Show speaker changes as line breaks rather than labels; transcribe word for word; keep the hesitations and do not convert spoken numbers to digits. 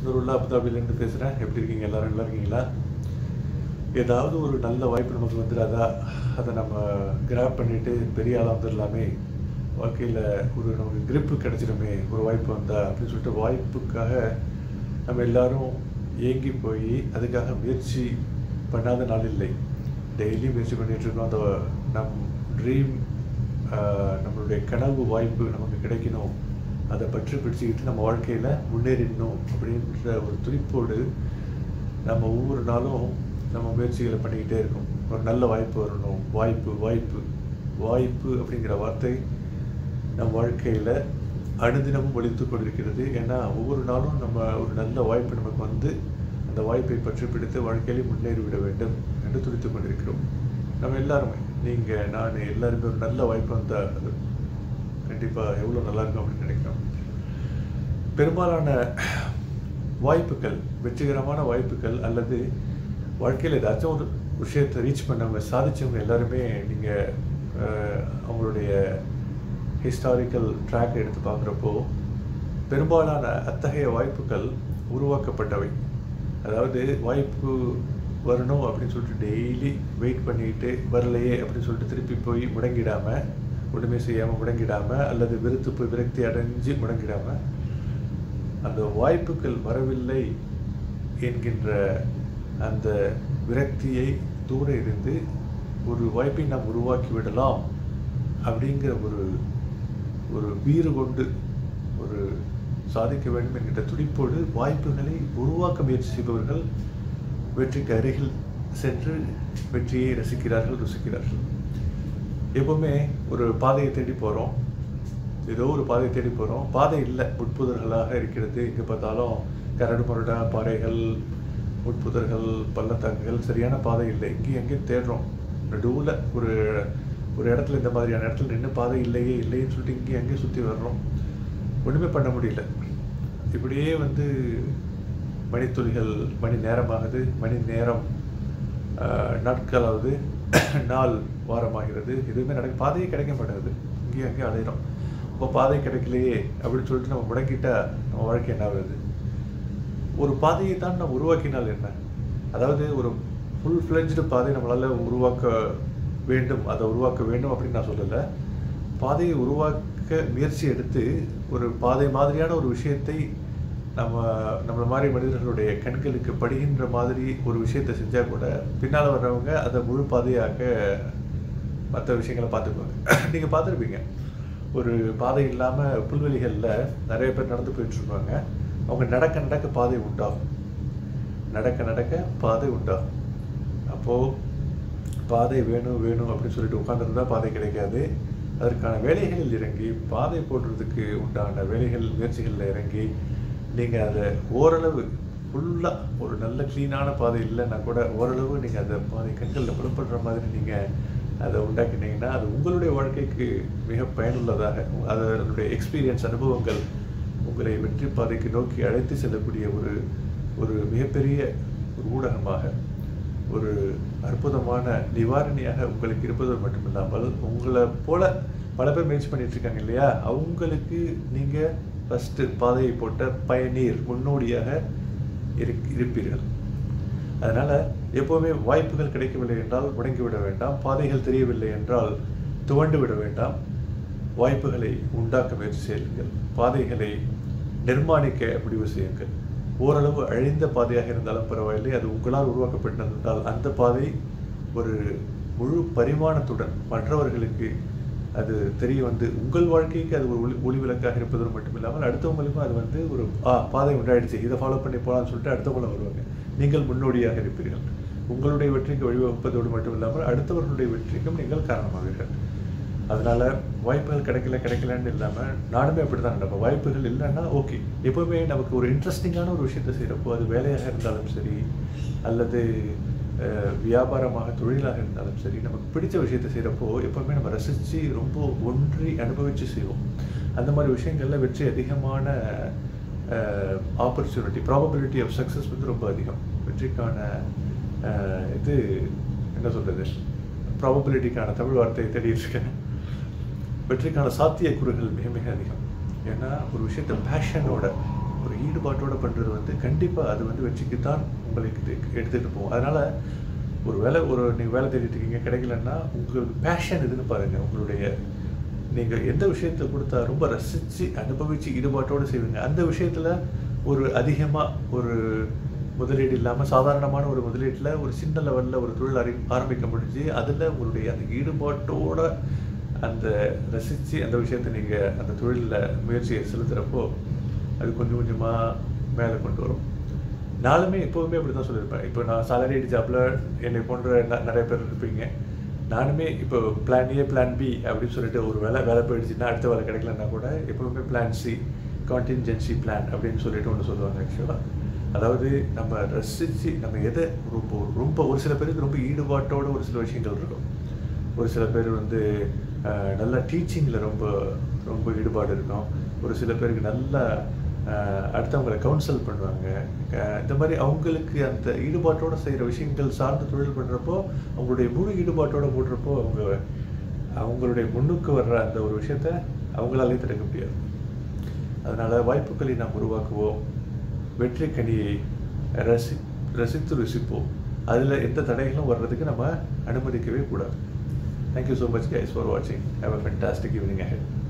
சுந்தருல்லா அபுதாபிலேருந்து பேசுகிறேன். எப்படி இருக்கீங்க? எல்லோரும் நல்லா இருக்கீங்களா? ஏதாவது ஒரு நல்ல வாய்ப்பு நமக்கு வந்துடாதா, அதை நம்ம கிராப் பண்ணிவிட்டு பெரிய ஆளாக வந்துடலாமே, வாழ்க்கையில் ஒரு நமக்கு கிரிப்பு கிடச்சிடுமே ஒரு வாய்ப்பு வந்தா அப்படின்னு சொல்லிட்டு வாய்ப்புக்காக நம்ம எல்லோரும் ஏங்கி போய் அதுக்காக முயற்சி பண்ணாத நாள் இல்லை. டெய்லி முயற்சி பண்ணிகிட்ருக்கோம். அந்த நம் ட்ரீம், நம்மளுடைய கனவு வாய்ப்பு நமக்கு கிடைக்கணும், அதை பற்றி பிடிச்சிக்கிட்டு நம்ம வாழ்க்கையில் முன்னேறிடணும் அப்படின்ற ஒரு துடிப்போடு நம்ம ஒவ்வொரு நாளும் நம்ம முயற்சிகளை பண்ணிக்கிட்டே இருக்கோம். ஒரு நல்ல வாய்ப்பு வரணும், வாய்ப்பு வாய்ப்பு வாய்ப்பு அப்படிங்கிற வார்த்தை நம் வாழ்க்கையில் அனுதினமும் ஒலித்து கொண்டிருக்கிறது. ஏன்னா ஒவ்வொரு நாளும் நம்ம ஒரு நல்ல வாய்ப்பு நமக்கு வந்து அந்த வாய்ப்பை பற்றி பிடித்து வாழ்க்கையிலே முன்னேறிவிட வேண்டும் என்று துடித்து கொண்டிருக்கிறோம். நம்ம எல்லாருமே, நீங்கள், நான், எல்லாருமே ஒரு நல்ல வாய்ப்பு வந்தால் அது கண்டிப்பாக எவ்வளோ நல்லாயிருக்கும் அப்படின்னு நினைக்கிறோம். பெரும்பாலான வாய்ப்புகள், வெற்றிகரமான வாய்ப்புகள் அல்லது வாழ்க்கையில் ஏதாச்சும் ஒரு விஷயத்தை ரீச் பண்ணவங்க, சாதித்தவங்க எல்லாருமே நீங்கள் அவங்களுடைய ஹிஸ்டாரிக்கல் ட்ராக் எடுத்து பார்க்குறப்போ பெரும்பாலான அத்தகைய வாய்ப்புகள் உருவாக்கப்பட்டவை. அதாவது வாய்ப்பு வரணும் அப்படின்னு சொல்லிட்டு டெய்லி வெயிட் பண்ணிட்டு வரலையே அப்படின்னு சொல்லிட்டு திருப்பி போய் முடங்கிடாமல், ஒன்றுமே செய்யாமல் முடங்கிடாமல், அல்லது வெறுத்து போய் விரக்தி அடைஞ்சு முடங்கிடாமல், அந்த வாய்ப்புகள் வரவில்லை என்கின்ற அந்த விரக்தியை தூர இருந்து ஒரு வாய்ப்பை நாம் உருவாக்கி விடலாம் அப்படிங்கிற ஒரு ஒரு வீறு கொண்டு ஒரு சாதிக்க வேண்டும் என்கின்ற துடிப்போடு வாய்ப்புகளை உருவாக்க முயற்சி செய்பவர்கள் வெற்றிக்கு அருகில் சென்று வெற்றியை ரசிக்கிறார்கள், ருசிக்கிறார்கள். எப்போவுமே ஒரு பாதையை தேடி போகிறோம், ஏதோ ஒரு பாதையை தேடி போகிறோம், பாதை இல்லை, முட்புதர்களாக இருக்கிறது. எங்கே பார்த்தாலும் கரடு முரடா பாறைகள், முட்புதர்கள், பள்ளத்தாக்குகள், சரியான பாதை இல்லை. இங்கேயும் எங்கேயும் தேடுறோம், நடுவில் ஒரு ஒரு இடத்துல இந்த மாதிரியான இடத்துல நின்று பாதை இல்லையே இல்லைன்னு சொல்லிட்டு இங்கேயும் எங்கேயும் சுற்றி வர்றோம், ஒன்றுமே பண்ண முடியல. இப்படியே வந்து மணித்துளிகள், மணி நேரமாகுது, மணி நேரம் நாட்களாவது, நாள் வாரமாகிறது, எதுவுமே நடக்க, பாதையே கிடைக்க மாட்டேங்குது. இங்கேயும் அங்கேயும் அலையிறோம். இப்போ பாதை கிடைக்கலையே அப்படின்னு சொல்லிட்டு நம்ம முடங்கிட்டா நம்ம வாழ்க்கை என்ன ஆகுது? ஒரு பாதையை தான் நம்ம உருவாக்கினால் என்ன? அதாவது ஒரு ஃபுல் ஃப்ளெஜ்டு பாதை நம்மளால் உருவாக்க வேண்டும், அதை உருவாக்க வேண்டும் அப்படின்னு நான் சொல்லலை. பாதையை உருவாக்க முயற்சி எடுத்து ஒரு பாதை மாதிரியான ஒரு விஷயத்தை நம்ம நம்மளை மாதிரி மனிதர்களுடைய கண்களுக்கு படுகின்ற மாதிரி ஒரு விஷயத்தை செஞ்சால் கூட பின்னால் வர்றவங்க அதை முழு பாதையாக்க மற்ற விஷயங்களை பார்த்துக்குவாங்க. நீங்கள் பார்த்துருப்பீங்க, ஒரு பாதை இல்லாமல் புல்வெளிகளில் நிறைய பேர் நடந்து போயிட்டுருப்பாங்க. அவங்க நடக்க நடக்க பாதை உண்டாகும், நடக்க நடக்க பாதை உண்டாகும். அப்போது பாதை வேணும் வேணும் அப்படின்னு சொல்லிட்டு உட்காந்துருந்தா பாதை கிடைக்காது. அதற்கான வேலைகளில் இறங்கி, பாதை போடுறதுக்கு உண்டான வேலைகள், முயற்சிகளில் இறங்கி, நீங்கள் அதை ஓரளவு ஃபுல்லாக ஒரு நல்ல க்ளீனான பாதை இல்லைன்னா கூட ஓரளவு நீங்கள் அந்த பாதை கண்களில் புலப்படுற மாதிரி நீங்கள் அதை உண்டாக்கினீங்கன்னா அது உங்களுடைய வாழ்க்கைக்கு மிக பயனுள்ளதாக, அதனுடைய எக்ஸ்பீரியன்ஸ், அனுபவங்கள் உங்களை வெற்றி பாதைக்கு நோக்கி அழைத்து செல்லக்கூடிய ஒரு ஒரு மிகப்பெரிய ஒரு ஊடகமாக, ஒரு அற்புதமான நிவாரணியாக உங்களுக்கு இருப்பது மட்டுமில்லாமல், உங்களை போல பல பேர் முயற்சி பண்ணிட்டு இருக்காங்க இல்லையா, அவங்களுக்கு நீங்கள் ஃபஸ்ட்டு பாதையை போட்ட பயனீர், முன்னோடியாக இரு இருப்பீர்கள். அதனால் எப்போவுமே வாய்ப்புகள் கிடைக்கவில்லை என்றால் முடங்கிவிட வேண்டாம், பாதைகள் தெரியவில்லை என்றால் துவண்டு விட வேண்டாம். வாய்ப்புகளை உண்டாக்க முயற்சி செய்யுங்கள், பாதைகளை நிர்மாணிக்க முடிவு செய்யுங்கள். ஓரளவு அழிந்த பாதையாக இருந்தாலும் பரவாயில்லை, அது உங்களால் உருவாக்கப்பட்டிருந்தால் அந்த பாதை ஒரு முழு பரிமாணத்துடன் மற்றவர்களுக்கு அது தெரிய வந்து உங்கள் வாழ்க்கைக்கு அது ஒரு ஒளி ஒளி விளக்காக இருப்பதோடு மட்டுமில்லாமல் அடுத்தவங்களுக்கும் அது வந்து ஒரு ஆ பாதை உண்டாயிடுச்சு, இதை ஃபாலோ பண்ணி போகலான்னு சொல்லிட்டு அடுத்தவங்களும் வருவாங்க. நீங்கள் முன்னோடியாக இருப்பீர்கள். உங்களுடைய வெற்றிக்கு வழிவகுப்பதோடு மட்டும் இல்லாமல் அடுத்தவர்களுடைய வெற்றிக்கும் நீங்கள் காரணமாவீர்கள். அதனால் வாய்ப்புகள் கிடைக்கல கிடைக்கலன்னு இல்லாமல், நானுமே அப்படி தான் நினைப்பேன். வாய்ப்புகள் இல்லைன்னா ஓகே, எப்போவுமே நமக்கு ஒரு இன்ட்ரெஸ்டிங்கான ஒரு விஷயத்தை செய்கிறப்போ, அது வேலையாக இருந்தாலும் சரி அல்லது வியாபாரமாக, தொழிலாக இருந்தாலும் சரி, நமக்கு பிடிச்ச விஷயத்தை செய்கிறப்போ எப்போவுமே நம்ம ரசித்து ரொம்ப ஒன்றி அனுபவித்து செய்வோம். அந்த மாதிரி விஷயங்களில் வெற்றி அதிகமான ஆப்பர்ச்சுனிட்டி, ப்ராபபிலிட்டி ஆஃப் சக்ஸஸ் வந்து ரொம்ப அதிகம். வெற்றிக்கான இது என்ன சொல்கிறது, ப்ராபபிலிட்டிக்கான தமிழ் வார்த்தையை தேடிட்டுருக்கேன். வெற்றிக்கான சாத்தியக்கூறுகள் மிக மிக அதிகம். ஏன்னா ஒரு விஷயத்தை பேஷனோட ஒரு ஈடுபாட்டோடு பண்ணுறது வந்து கண்டிப்பாக அது வந்து வெற்றிக்கு தான் உங்களுக்கு எடுத்துகிட்டு போகும். அதனால் ஒரு வேலை ஒரு நீங்கள் வேலை தேடிட்டு இருக்கீங்க, கிடைக்கலன்னா உங்களுக்கு பேஷன் எதுன்னு பாருங்கள். உங்களுடைய நீங்கள் எந்த விஷயத்தை கொடுத்தா ரொம்ப ரசித்து அனுபவித்து ஈடுபாட்டோடு செய்வீங்க, அந்த விஷயத்தில் ஒரு அதிகமாக ஒரு முதலீடு இல்லாமல் சாதாரணமான ஒரு முதலீட்டில் ஒரு சின்ன லெவலில் ஒரு தொழில் அறி ஆரம்பிக்க முடிஞ்சு அதில் உங்களுடைய அந்த ஈடுபாட்டோட அந்த ரசித்து அந்த விஷயத்தை நீங்கள் அந்த தொழிலில் முயற்சியை செலுத்துகிறப்போ அது கொஞ்சம் கொஞ்சமாக மேலே கொண்டு வரும். நானுமே எப்போவுமே அப்படி தான் சொல்லியிருப்பேன். இப்போ நான் சாலரிடு ஜாப்பில் என்னை போன்ற ந நிறைய பேர் இருப்பீங்க. நானுமே இப்போ பிளான் ஏ பிளான் பி அப்படின்னு சொல்லிட்டு ஒரு வேலை வேலை போயிடுச்சுன்னா அடுத்த வேலை கிடைக்கலன்னா கூட எப்போவுமே பிளான் சி கான்டின்ஜென்சி பிளான் அப்படின்னு சொல்லிட்டு ஒன்று சொல்லுவாங்க. ஆக்சுவலாக அதாவது நம்ம ரசித்து நம்ம எதை ரொம்ப ரொம்ப ஒரு சில பேருக்கு ரொம்ப ஈடுபாட்டோட ஒரு சில விஷயங்கள் இருக்கும். ஒரு சில பேர் வந்து நல்லா டீச்சிங்கில் ரொம்ப ரொம்ப ஈடுபாடு இருக்கும். ஒரு சில பேருக்கு நல்லா அடுத்தவங்களை கவுன்சில் பண்ணுவாங்க. இந்த மாதிரி அவங்களுக்கு அந்த ஈடுபாட்டோடு செய்கிற விஷயங்கள் சார்ந்த தொழில் பண்ணுறப்போ அவங்களுடைய முழு ஈடுபாட்டோடு போடுறப்போ அவங்க அவங்களுடைய முன்னுக்கு வர்ற அந்த ஒரு விஷயத்த அவங்களாலே தடுக்க முடியாது. அதனால் வாய்ப்புகளை நாம் உருவாக்குவோம், வெற்றி கனியை ரசி ரசித்து ருசிப்போம். அதில் எந்த தடைகளும் வர்றதுக்கு நம்ம அனுமதிக்கவே கூடாது. Thank you so much guys for watching. Have a fantastic evening ahead.